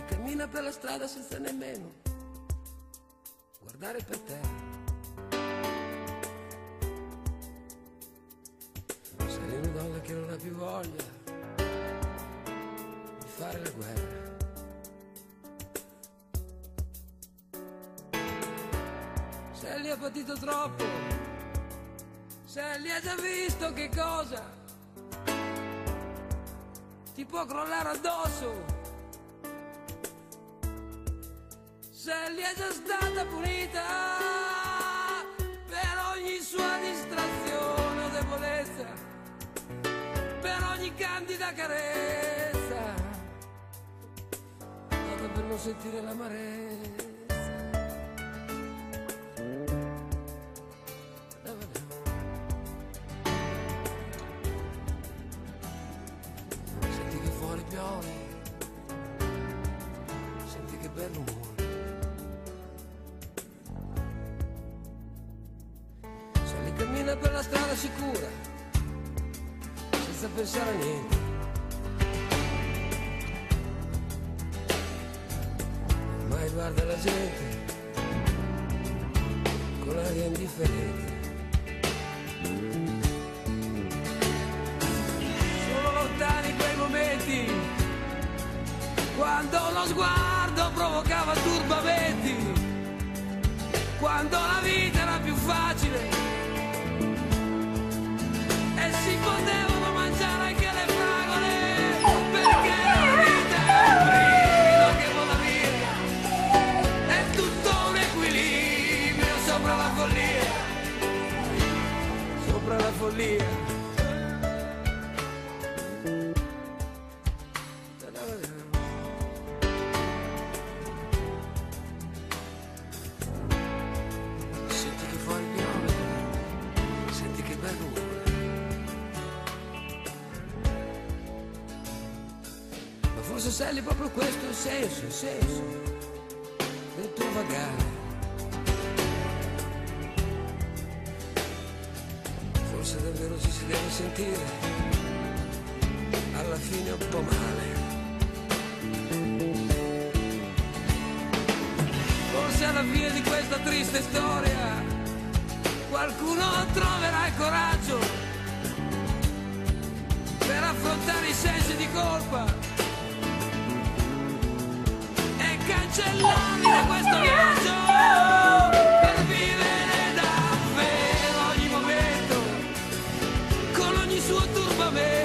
Cammina per la strada senza nemmeno guardare per terra. Sei una donna che non ha più voglia di fare la guerra. Sally ha patito troppo, Sally ha già visto che cosa ti può crollare addosso. Sally è già stata punita per ogni sua distrazione o debolezza, per ogni candida carezza, nata per non sentire l'amarezza. Senti che fuori piove, senti che bel rumore. Cammina per la strada sicura, senza pensare a niente. Ormai guarda la gente con l'aria indifferente. Sono lontani quei momenti quando lo sguardo provocava turbamenti, quando la vita era più facile e si potevano mangiare anche le fragole, perché la vita è un brivido che vola via, è tutto un equilibrio sopra la follia, sopra la follia. Senti che fuori piove, senti che bel rumore. Forse Sally proprio questo è il senso del tuo vagare. Forse davvero ci si deve sentire alla fine un po' male. Forse alla fine di questa triste storia qualcuno troverà il coraggio per affrontare i sensi di colpa, cancellare da questo viaggio per vivere davvero ogni momento con ogni suo turbamento.